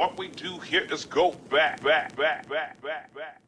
What we do here is go back, back, back, back, back, back.